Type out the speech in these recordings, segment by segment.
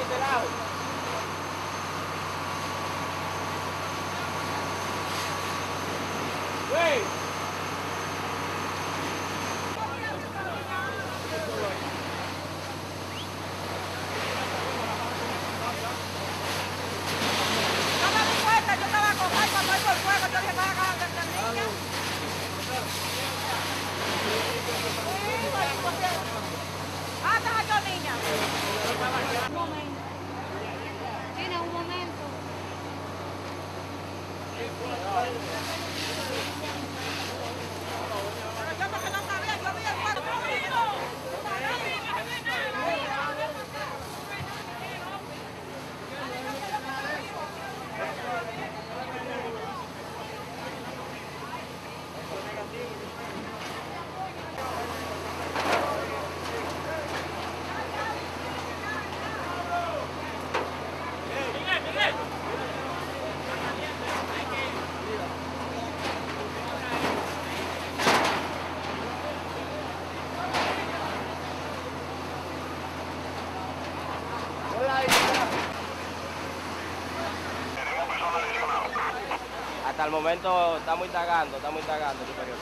este lado. ¡Wey! Tiene un momento. Hasta el momento estamos indagando superior.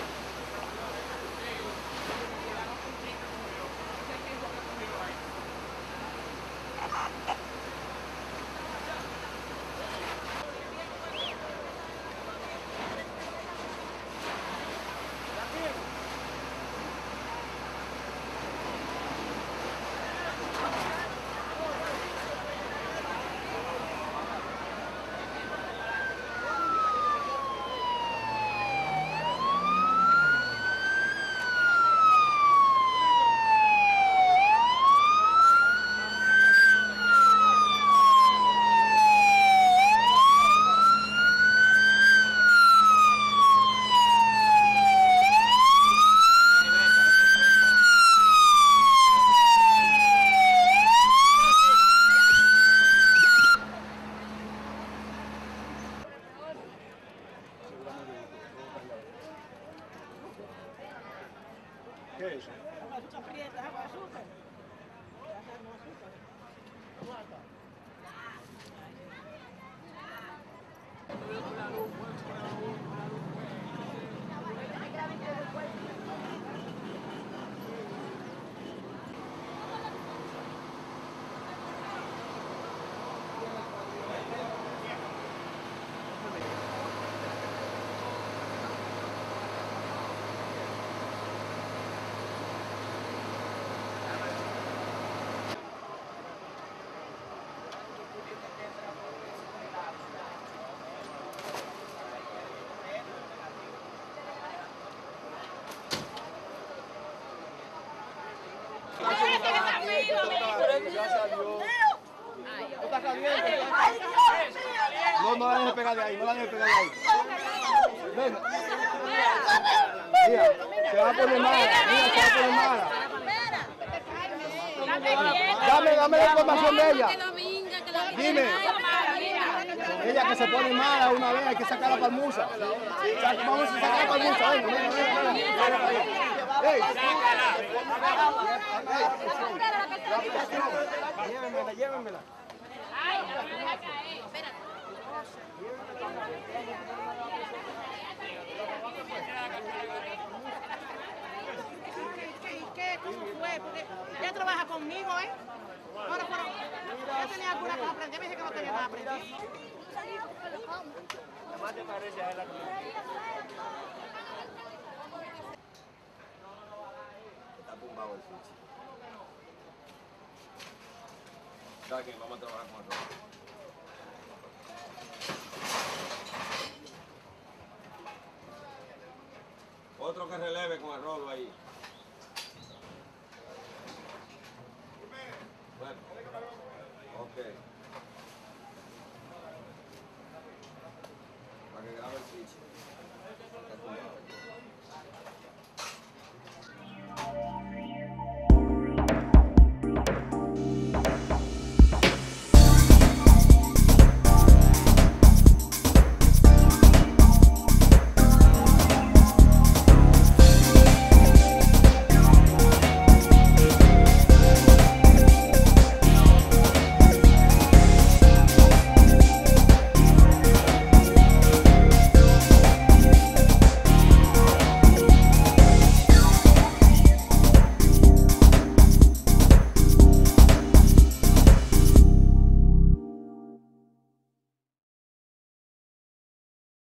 ¿Qué es eso? Ya salió. ¿Está caliente? No la dejes pegar de ahí, no la dejes pegar de ahí. Ven. Mira, se va a poner mala, mira, se va a poner mala. Dame la información de ella. Dime. Ella que se pone mala una vez, hay que sacarla para el musa. Vamos a sacarla para el musa. Llévenmela, llévenmela. Ay, no me deja caer. Espérate. ¿Cómo fue? Porque ya trabaja conmigo, ¿eh? Ahora, ya tenía alguna cosa aprendida, me dije que no tenía nada aprendido. Además te parece a él aquí. Está tumbado el switch. ¿Sabes qué? Vamos a trabajar con el robo. Otro que releve con el rolo ahí.